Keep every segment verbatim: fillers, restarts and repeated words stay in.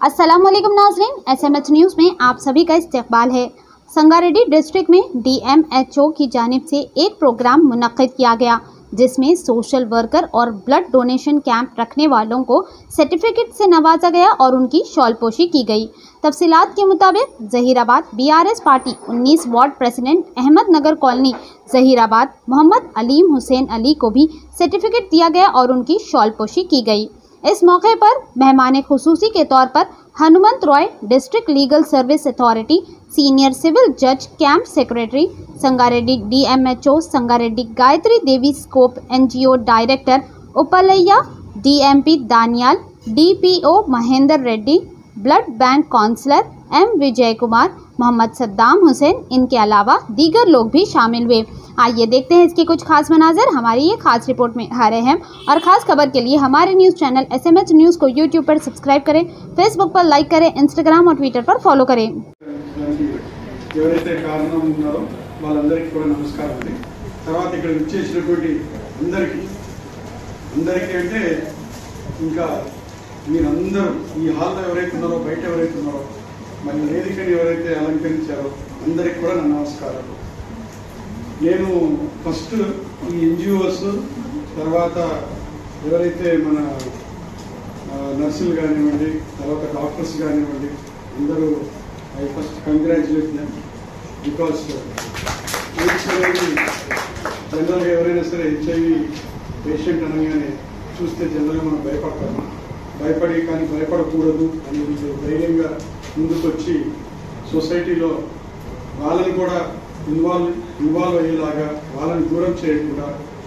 अस्सलाम वालेकुम नाज़रीन, एस एम एच न्यूज़ में आप सभी का इस्तकबाल है। संगारेड्डी डिस्ट्रिक्ट में डी एम एच ओ की जानिब से एक प्रोग्राम मुनक्किद किया गया जिसमें सोशल वर्कर और ब्लड डोनेशन कैंप रखने वालों को सर्टिफिकेट से नवाजा गया और उनकी शॉलपोशी की गई। तफसीलात के मुताबिक Zaheerabad B R S party उन्नीस ward president Ahmed Nagar colony Zaheerabad Mohammed Aleem Hussain Ali को भी सर्टिफिकेट दिया गया और उनकी शॉलपोशी की गई। इस मौके पर मेहमान खुसूसी के तौर पर Hanumanth Roy district legal service authority senior civil जज camp secretary Sangareddy D M H O Sangareddy Gayatri Devi scope N G O director Upalaiah D M P Daniyal D P O Mahender Reddy blood bank counsellor M Vijay Kumar Mohammed Saddam Hussain इनके अलावा दीगर लोग भी शामिल हुए। आइए देखते हैं इसके कुछ खास मनाज़र हमारी ये खास रिपोर्ट में आ रहे हैं। और ख़ास खबर के लिए हमारे news channel S M H news को यूट्यूब पर सब्सक्राइब करें, फेसबुक पर लाइक करें, इंस्टाग्राम और ट्विटर पर फॉलो करें। ఎవరైతే కారణం ఉన్నారో వాళ్ళందరికీ కూడా నమస్కారం అండి। తర్వాత ఇక్కడ వచ్చేసినటువంటి అందరికీ అందరికీ అంటే ఇంకా మీరందరూ ఈ హాల్లో ఎవరైతే ఉన్నారో బయట ఎవరైతే ఉన్నారో మరి వేదికని ఎవరైతే అలంకరించారో అందరికీ కూడా నా నమస్కారాలు। నేను ఫస్ట్ ఈ ఎన్జిఓస్ తర్వాత ఎవరైతే మన నర్సులు కానివ్వండి తర్వాత డాక్టర్స్ కానివ్వండి అందరూ I first congratulate them because AIDS అనేది జనరల్గా ఎవరైనా సరే హెచ్ఐవి పేషెంట్ అనగానే చూస్తే జనరల్గా మనం భయపడతాము, భయపడి కానీ భయపడకూడదు అని వీళ్ళు ధైర్యంగా ముందుకొచ్చి సొసైటీలో వాళ్ళని కూడా ఇన్వాల్వ్ ఇన్వాల్వ్ అయ్యేలాగా వాళ్ళని దూరం చేయకుండా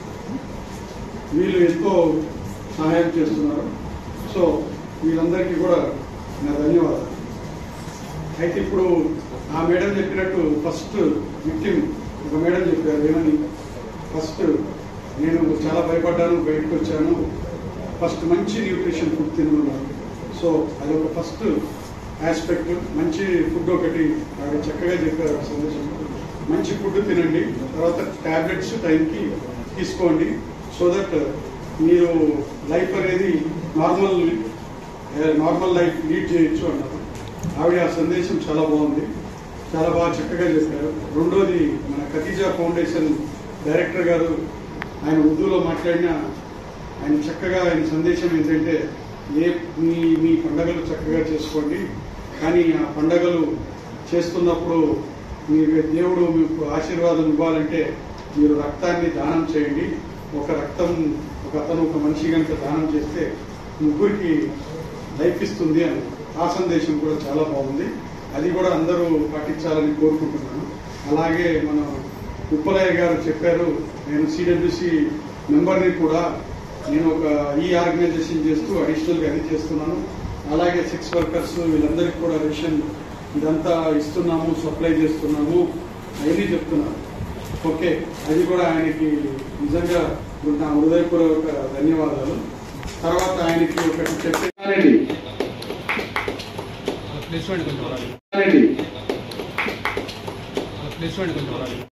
వీళ్ళు ఎంతో సహాయం చేస్తున్నారు। సో వీళ్ళందరికీ కూడా నా ధన్యవాదాలు। అయితే ఇప్పుడు ఆ మేడం చెప్పినట్టు ఫస్ట్ విక్టిమ్ ఒక మేడం చెప్పారు ఏమని, ఫస్ట్ నేను చాలా భయపడ్డాను, బయటకు వచ్చాను, ఫస్ట్ మంచి న్యూట్రిషన్ ఫుడ్ తినమన్నారు। సో అదొక ఫస్ట్ ఆస్పెక్ట్, మంచి ఫుడ్ ఒకటి ఆవిడ చక్కగా చెప్పారు సందేశం, మంచి ఫుడ్ తినండి, తర్వాత ట్యాబ్లెట్స్ టైంకి తీసుకోండి, సో దట్ మీరు లైఫ్ అనేది నార్మల్ నార్మల్ లైఫ్ లీడ్ చేయొచ్చు అన్నారు। ఆవిడ ఆ సందేశం చాలా బాగుంది, చాలా బాగా చక్కగా చెప్పారు। రెండోది మన ఖతీజా ఫౌండేషన్ డైరెక్టర్ గారు ఆయన ఉర్దూలో మాట్లాడిన ఆయన చక్కగా ఆయన సందేశం ఏంటంటే ఏ మీ మీ పండగలు చక్కగా చేసుకోండి, కానీ ఆ పండగలు చేస్తున్నప్పుడు మీ దేవుడు మీకు ఆశీర్వాదం ఇవ్వాలంటే మీరు రక్తాన్ని దానం చేయండి, ఒక రక్తం ఒక అతను ఒక మనిషి కనుక దానం చేస్తే ముగ్గురికి లైఫ్ ఇస్తుంది అని ఆ సందేశం కూడా చాలా బాగుంది, అది కూడా అందరూ పాటించాలని కోరుకుంటున్నాను। అలాగే మన ఉప్పలయ్య గారు చెప్పారు, నేను సిడబ్ల్యూసి మెంబర్ని కూడా, నేను ఒక ఈ ఆర్గనైజేషన్ చేస్తూ అడిషనల్గా అది చేస్తున్నాను, అలాగే సెక్స్ వర్కర్స్ వీళ్ళందరికీ కూడా రేషన్ ఇదంతా ఇస్తున్నాము, సప్లై చేస్తున్నాము అవన్నీ చెప్తున్నారు। ఓకే, అది కూడా ఆయనకి నిజంగా నా హృదయపూర్వక ధన్యవాదాలు। తర్వాత ఆయనకి ఒకటి చెప్పారండి